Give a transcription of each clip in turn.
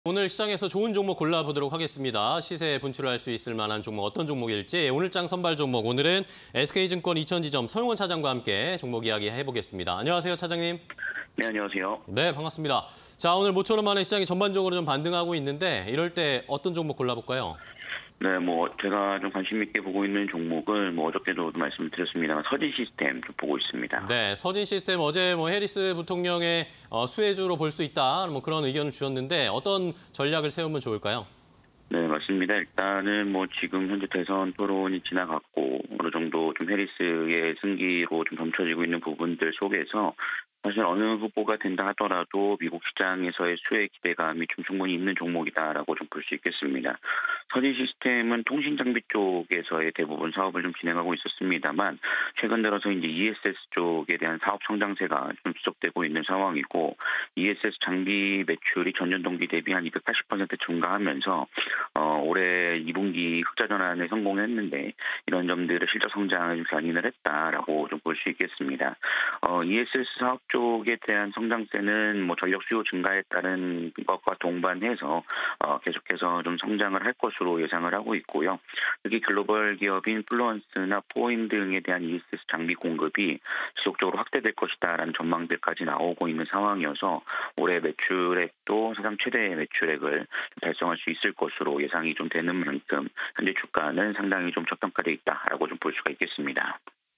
오늘 시장에서 좋은 종목 골라보도록 하겠습니다. 시세 분출할 수 있을 만한 종목 어떤 종목일지 오늘장 선발 종목 오늘은 SK증권 이천지점 서용원 차장과 함께 종목 이야기 해보겠습니다. 안녕하세요, 차장님. 네, 안녕하세요. 네, 반갑습니다. 자, 오늘 모처럼 만에 시장이 전반적으로 좀 반등하고 있는데 이럴 때 어떤 종목 골라볼까요? 네, 제가 좀 관심 있게 보고 있는 종목을 어저께도 말씀을 드렸습니다만 서진 시스템 좀 보고 있습니다. 네, 서진 시스템 어제 해리스 부통령의 수혜주로 볼 수 있다 그런 의견을 주셨는데 어떤 전략을 세우면 좋을까요? 네, 맞습니다. 일단은 지금 현재 대선 토론이 지나갔고 어느 정도 좀 해리스의 승기로 좀 점쳐지고 있는 부분들 속에서 사실 어느 후보가 된다 하더라도 미국 시장에서의 수혜 기대감이 좀 충분히 있는 종목이다라고 좀 볼 수 있겠습니다. 서진 시스템은 통신 장비 쪽에서의 대부분 사업을 좀 진행하고 있었습니다만 최근 들어서 이제 ESS 쪽에 대한 사업 성장세가 좀 지속되고 있는 상황이고 ESS 장비 매출이 전년 동기 대비 한 280% 증가하면서 올해 2분기 흑자 전환에 성공했는데 이런 점들의 실적 성장을 좀 견인을 했다라고 좀 볼 수 있겠습니다. ESS 사업 쪽에 대한 성장세는 전력 수요 증가에 따른 것과 동반해서 계속해서 좀 성장을 할 것으로 예상을 하고 있고요. 특히 글로벌 기업인 플루언스나 포인 등에 대한 ESS 장비 공급이 지속적으로 확대될 것이다라는 전망들까지 나오고 있는 상황이어서 올해 매출액도 사상 최대의 매출액을 달성할 수 있을 것으로 예상이 좀 되는 만큼 현재 주가는 상당히 좀 저평가돼 있다라고 좀 볼 수가 있겠습니다.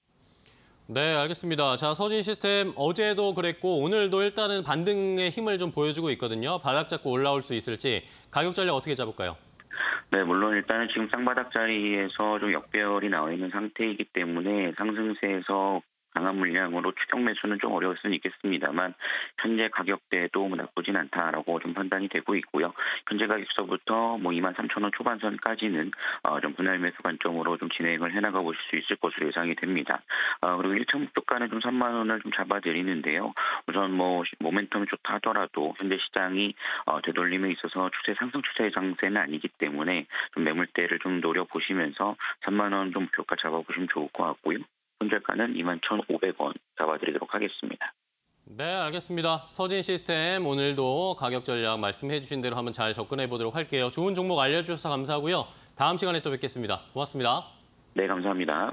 네, 알겠습니다. 자, 서진 시스템 어제도 그랬고 오늘도 일단은 반등의 힘을 좀 보여주고 있거든요. 바닥 잡고 올라올 수 있을지 가격 전략 어떻게 잡을까요? 네, 물론 일단은 지금 쌍바닥 자리에서 좀 역배열이 나와 있는 상태이기 때문에 상승세에서 강한 물량으로 추격 매수는 좀 어려울 수는 있겠습니다만 현재 가격대도 나쁘진 않다라고 좀 판단이 되고 있고요. 현재 가격서부터 23,000원 초반선까지는 좀 분할 매수 관점으로 좀 진행을 해나가 보실 수 있을 것으로 예상이 됩니다. 그리고 1차 목표가는 좀 3만 원을 좀 잡아드리는데요. 우선 모멘텀이 좋다 하더라도 현재 시장이 되돌림에 있어서 상승 추세 장세는 아니기 때문에 좀 매물대를 좀 노려보시면서 3만 원 좀 목표가 잡아보시면 좋을 것 같고요. 손절가는 21,500원 잡아드리도록 하겠습니다. 네, 알겠습니다. 서진 시스템 오늘도 가격 전략 말씀해 주신 대로 한번 잘 접근해 보도록 할게요. 좋은 종목 알려주셔서 감사하고요. 다음 시간에 또 뵙겠습니다. 고맙습니다. 네, 감사합니다.